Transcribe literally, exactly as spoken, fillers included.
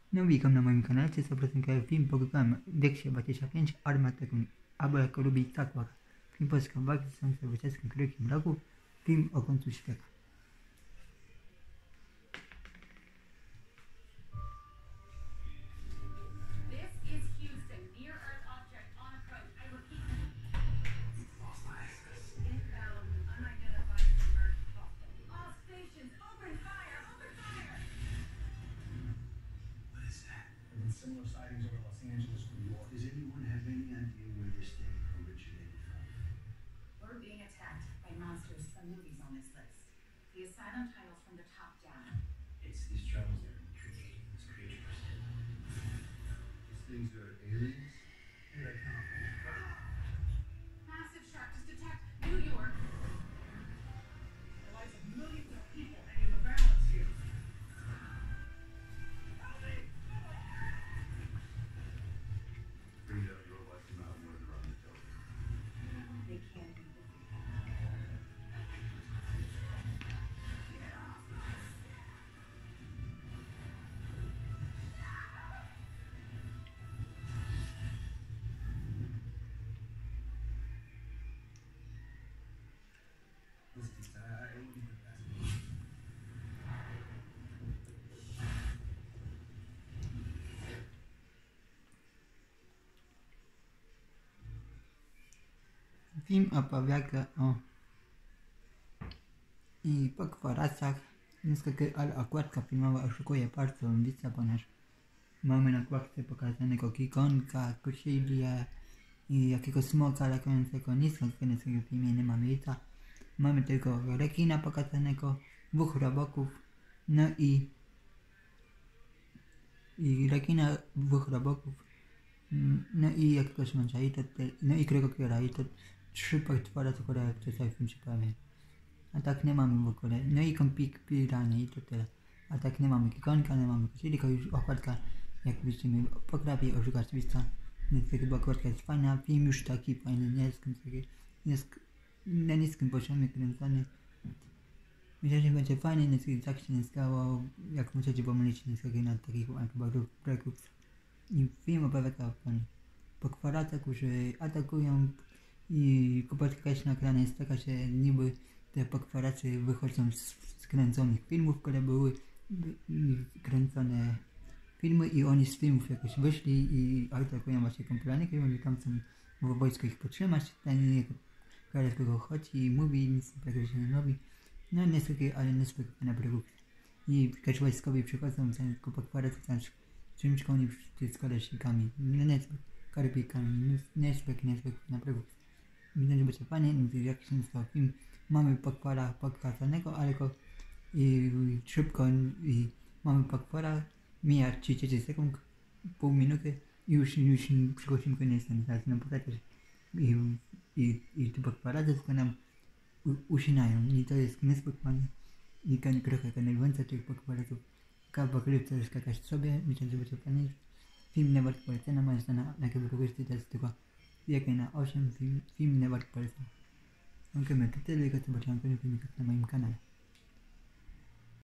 No witam na moim kanale, to jest oprocentowy film pod tytułem Dexia dwadzieścia pięć Armateum, albo jako lubi Takłar. Film polska walki z sowieckim krykiem roku, film o końcu świata. Similar sightings over Los Angeles, New York. Does anyone have any idea where this thing originated from? We're being attacked by monsters from movies on this list. The asylum titles from the top down. It's these troubles that are creating these creatures. These things are aliens? Where do they come from? Massive shark just attacked New York. The lives of millions of people hanging in the balance here. Help me! Bring down robots from out and around the television. They can't be defeated. Listen, I, I won't even ask. Film opowiada o i po korporacjach. Niestety, ale okładka filmowa oszukuje bardzo widza, ponieważ mamy na okładce pokazanego Kikonka, Kusilię i jakiegoś smoka latającego nisko, w tym filmie nie ma miejsca. Mamy tylko rekina pokazanego, dwóch roboków, no i i rekina, dwóch roboków, no i jakiegoś męża, i to, no i krokokiera, i to trzy potwory, które w cały film się pojawiają. A tak nie mamy w ogóle, no i kompik piranie, i to tyle. A tak nie mamy Kikonka, nie mamy Kusili, tylko już okładka, jak widzimy, potrafi oszukać widza. Niestety, bo okładka jest fajna, film już taki fajny, nie jest taki, jest na niskim poziomie kręcony. Myślę, że będzie fajnie, niestety tak się nie stało, jak możecie pomylić niestety na takich breaków. I film opowiada o pokwaratach, którzy atakują i kłopotka na ekranie jest taka, że niby te pokwaracje wychodzą z skręconych filmów, które były kręcone filmy i oni z filmów jakoś wyszli i atakują właśnie komputernik i oni tam są w wojsku ich podtrzymać, ten koleś go chodzi i mówi, nic takiego się nie robi. No niestety, ale niestety na produkcji. I też wojskowi przychodzą tylko pokwaracje tam czymś oni z koleżnikami, no niezbyt karabikami, niezbyt, niezbyt na produkcji. Widać, że będzie fajnie, jak się nazywa film, mamy pokwara pokazanego, ale go i, i szybko i mamy pokwara, mija trzydzieści sekund, pół minuty i już, już przechodzimy koniec sensacji, no bo też i, i, i te pokwarazy tylko nam u, usinają i to jest niezbyt fajnie i trochę denerwujące tych pokwarazów. Kawakrywca jest jakaś sobie, myślę, że będzie fajnie. Film nie wart polecenia, moja strona na kawakrywce to jest tylko jeden na osiem, film, film nie wart polecenia. Dziękujemy, to tyle, i zobaczymy w kolejnych filmikach na moim kanale.